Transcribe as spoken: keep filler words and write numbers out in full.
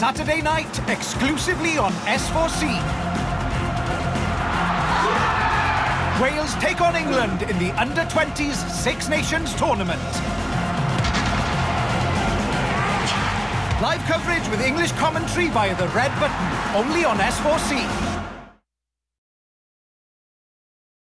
Saturday night, exclusively on S four C. Wales take on England in the under twenties Six Nations tournament. Live coverage with English commentary via the red button, only on S four C.